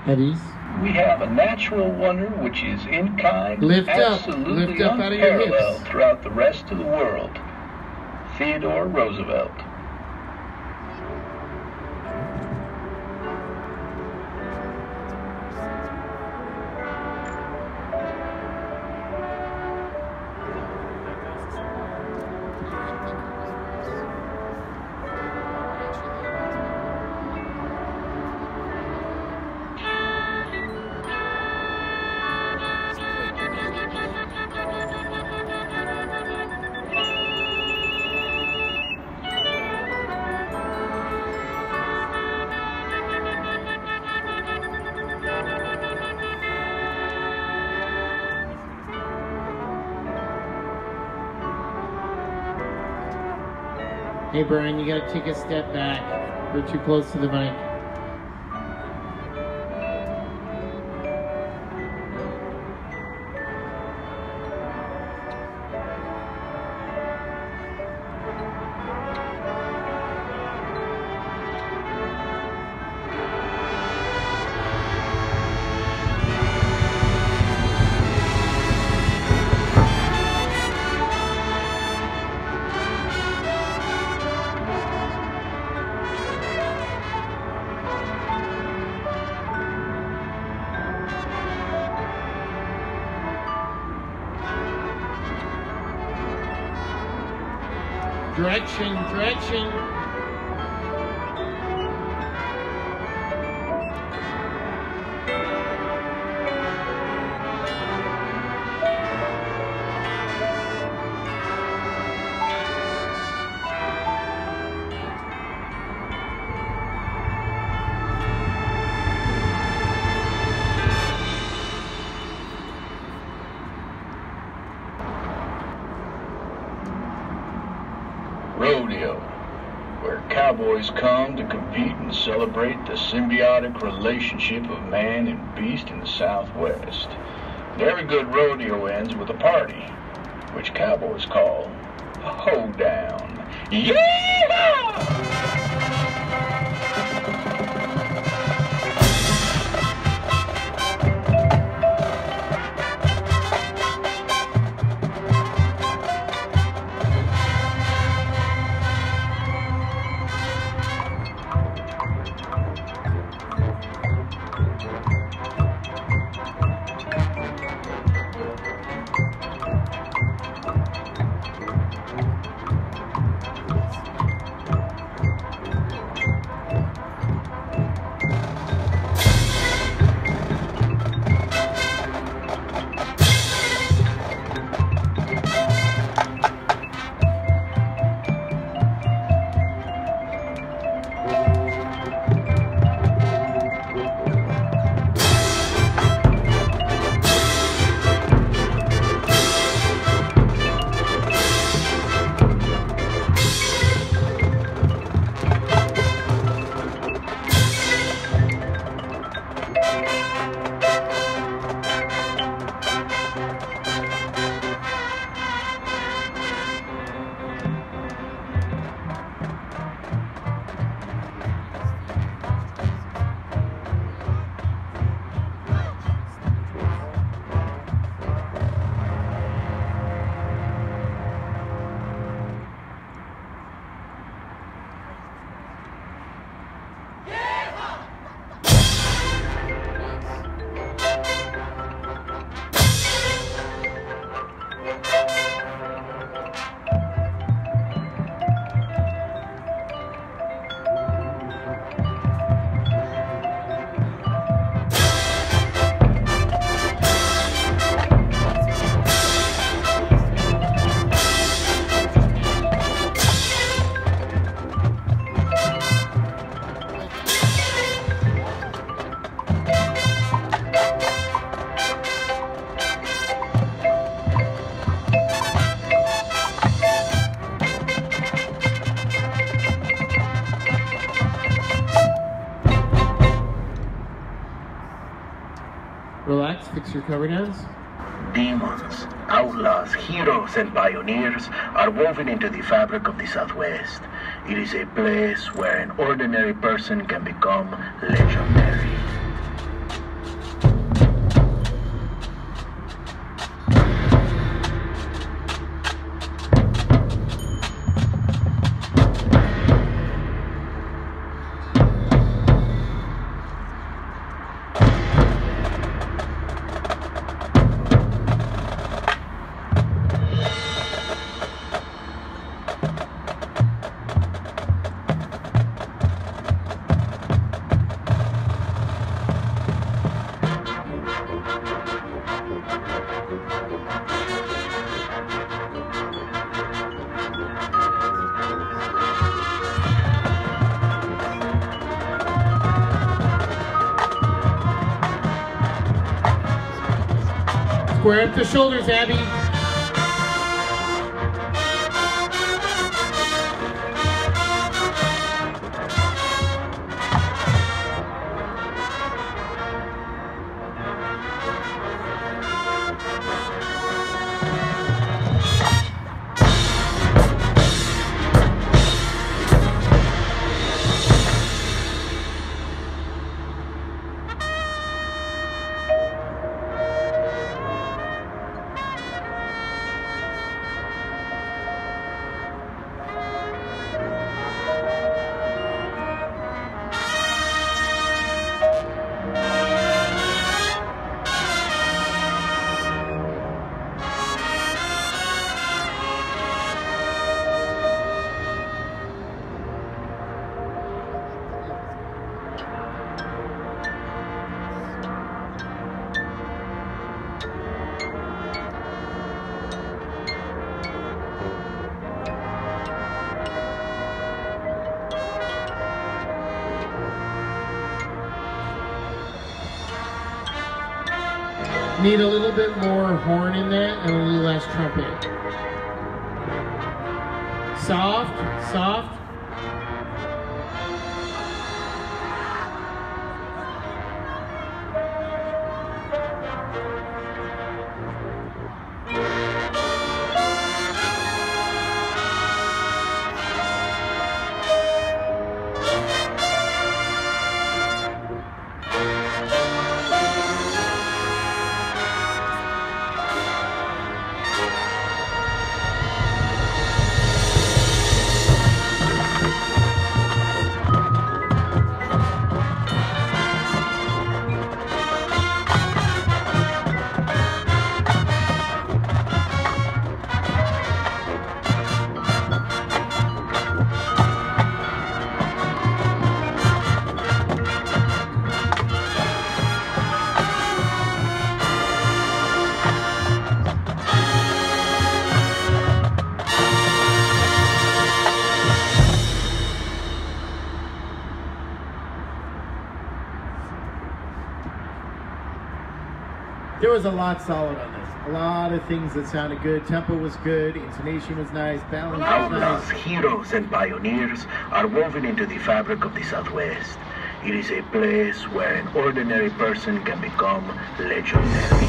At ease. We have a natural wonder which is in kind, Lift absolutely up out of your unparalleled hips. throughout the rest of the world. Theodore Roosevelt. Hey Brian, you gotta take a step back. We're too close to the mic. Direction. Rodeo, where cowboys come to compete and celebrate the symbiotic relationship of man and beast in the Southwest. And every good rodeo ends with a party, which cowboys call a hoedown. Yeehaw! Relax, fix your cover downs. Demons, outlaws, heroes, and pioneers are woven into the fabric of the Southwest. It is a place where an ordinary person can become legendary. Square up the shoulders, Abby. Need a little bit more horn in that and a little less trumpet. Soft, soft. There was a lot solid on this. A lot of things that sounded good. Tempo was good. Intonation was nice. Balance was Outlaws, nice. heroes, and pioneers are woven into the fabric of the Southwest. It is a place where an ordinary person can become legendary.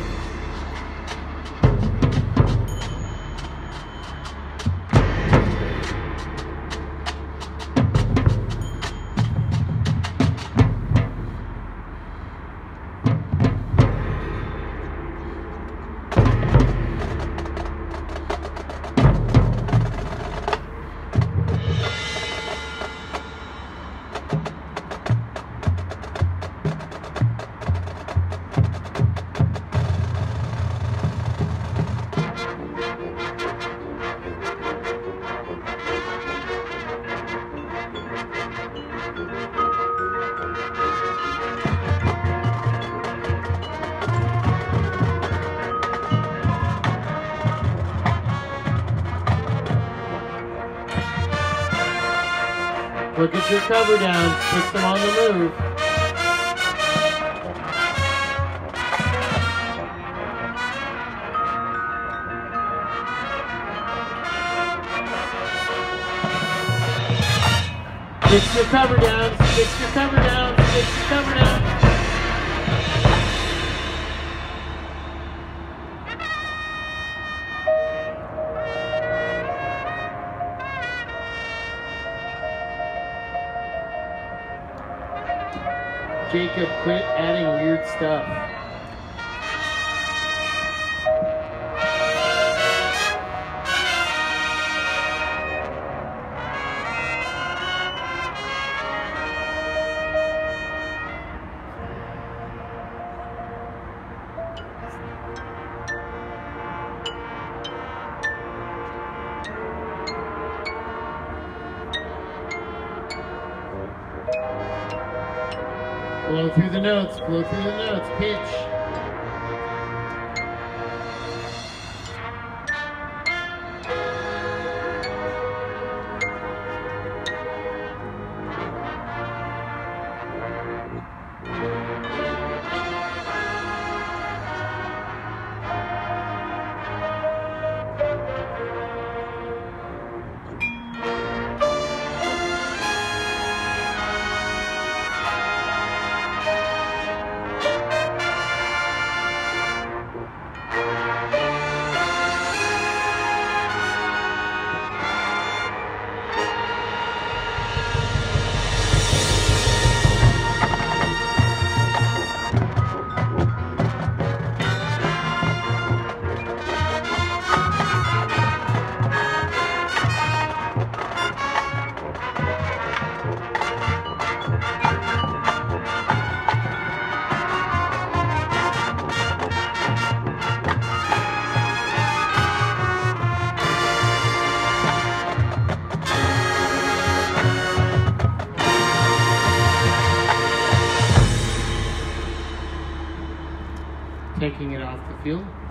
Look at your cover downs. Puts them on the move. Fix your cover downs. Fix your cover downs. Fix your cover downs. Jacob, quit adding weird stuff. Blow through the notes, blow through the notes, pitch. off the field.